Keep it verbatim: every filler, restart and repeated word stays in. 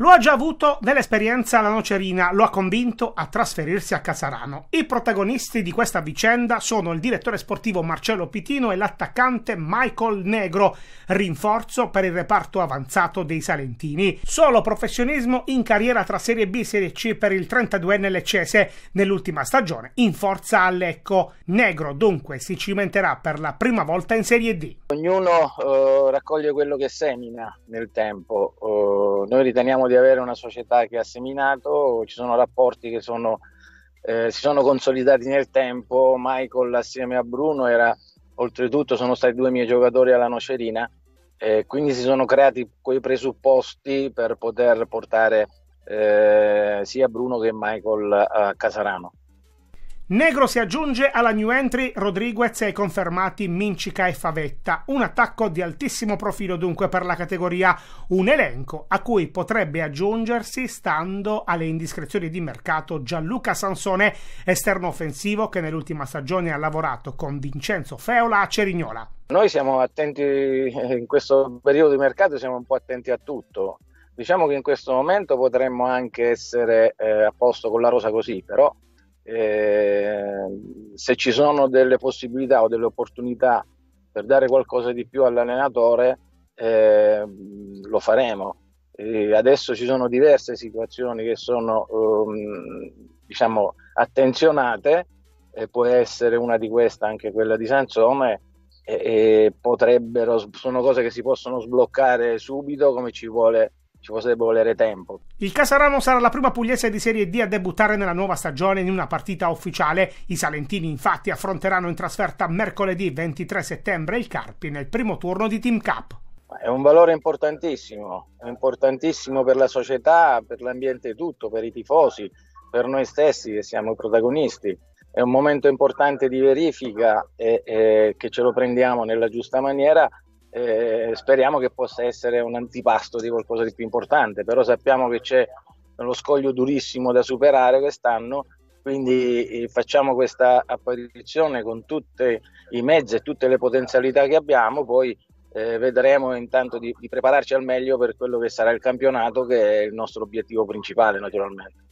Lo ha già avuto nell'esperienza alla Nocerina, lo ha convinto a trasferirsi a Casarano. I protagonisti di questa vicenda sono il direttore sportivo Marcello Pitino e l'attaccante Michael Negro, rinforzo per il reparto avanzato dei salentini. Solo professionismo in carriera tra Serie B e Serie C per il trentaduenne leccese nell'ultima stagione in forza a Lecco. Negro dunque si cimenterà per la prima volta in Serie D. Ognuno uh, raccoglie quello che semina nel tempo. Uh, noi riteniamo di avere una società che ha seminato, ci sono rapporti che sono, eh, si sono consolidati nel tempo. Michael assieme a Bruno era, oltretutto sono stati due miei giocatori alla Nocerina, eh, quindi si sono creati quei presupposti per poter portare eh, sia Bruno che Michael a Casarano. Negro si aggiunge alla new entry Rodriguez e confermati Mincica e Favetta. Un attacco di altissimo profilo dunque per la categoria, un elenco a cui potrebbe aggiungersi, stando alle indiscrezioni di mercato, Gianluca Sansone, esterno offensivo che nell'ultima stagione ha lavorato con Vincenzo Feola a Cerignola. Noi siamo attenti, in questo periodo di mercato siamo un po' attenti a tutto. Diciamo che in questo momento potremmo anche essere eh, a posto con la rosa così, però Eh, se ci sono delle possibilità o delle opportunità per dare qualcosa di più all'allenatore, eh, lo faremo. E adesso ci sono diverse situazioni che sono um, diciamo attenzionate, e può essere una di queste anche quella di Sansone, e, e potrebbero, sono cose che si possono sbloccare subito, come ci vuole ci potrebbe volere tempo. Il Casarano sarà la prima pugliese di Serie D a debuttare nella nuova stagione in una partita ufficiale. I salentini infatti affronteranno in trasferta mercoledì ventitré settembre il Carpi nel primo turno di Team Cup. È un valore importantissimo, è importantissimo per la società, per l'ambiente tutto, per i tifosi, per noi stessi che siamo protagonisti. È un momento importante di verifica e, e che ce lo prendiamo nella giusta maniera. Eh, speriamo che possa essere un antipasto di qualcosa di più importante, però sappiamo che c'è uno scoglio durissimo da superare quest'anno, quindi eh, facciamo questa apparizione con tutti i mezzi e tutte le potenzialità che abbiamo, poi eh, vedremo intanto di, di prepararci al meglio per quello che sarà il campionato, che è il nostro obiettivo principale naturalmente.